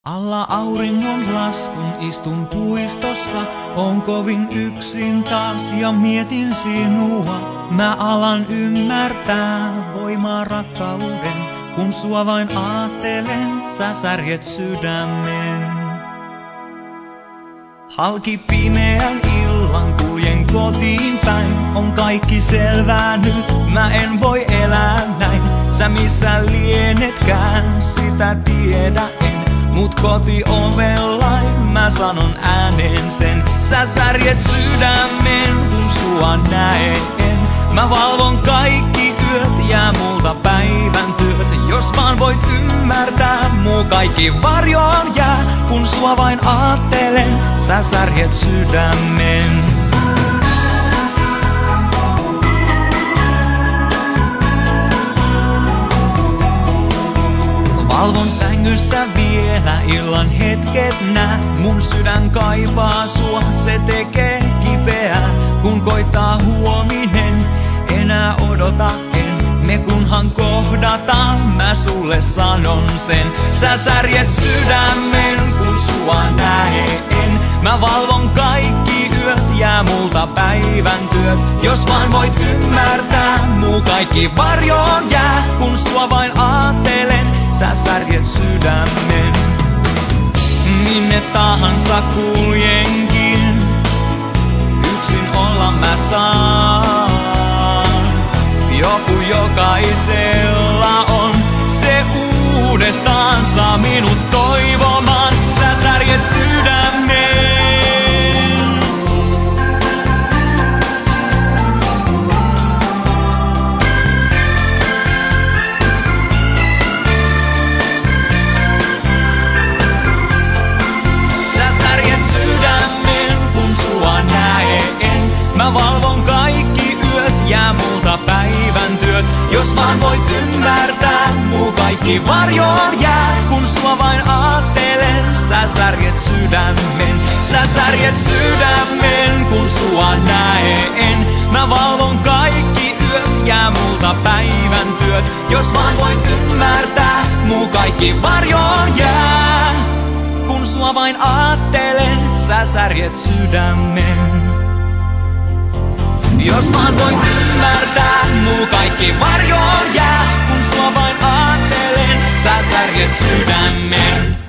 Alla auringon laskun istun puistossa, on kovin yksin taas ja mietin sinua. Mä alan ymmärtää voimaa rakkauden, kun sua vain aattelen, sä särjet sydämen. Halki pimeän illan kuljen kotiin päin, on kaikki selvää nyt, mä en voi elää näin. Sä missä lienetkään, sitä tiedä en. Mut kotiovelain mä sanon ääneen sen. Sä särjet sydämen, kun sua näen. Mä valvon kaikki yöt, jää multa päivän työt. Jos vaan voit ymmärtää, muu kaikki varjoon jää. Kun sua vain aattelen, sä särjet sydämen. Valvon sängyssä vielä illan hetket nää. Mun sydän kaipaa sua, se tekee kipeää. Kun koittaa huominen, enää odota en. Me kunhan kohdataan, mä sulle sanon sen. Sä särjet sydämen, kun sua näen. Mä valvon kaikki yöt, jää multa päivän työt. Jos vaan voit ymmärtää, muu kaikki varjoon jää. Kun sua vain aattelen, sä särjet sydämen. Minne tahansa kuljenkin, yksin olla mä saan. Joku jokaisella on, se uudestaan saa minut toivomaan. Sä särjet sydämen. Mä valvon kaikki yöt, jää multa päivän työt. Jos vaan voit ymmärtää, muu kaikki varjoon jää. Kun sua vain aattelen, sä särjet sydämen. Sä särjet sydämen, kun sua näen. Mä valvon kaikki yöt, jää multa päivän työt. Jos vaan voit ymmärtää, muu kaikki varjoon jää. Kun sua vain aattelen, sä särjet sydämen. Jos vaan voit ymmärtää, muu kaikki varjoon jää. Kun sua vain aattelen, sä särjet sydämen.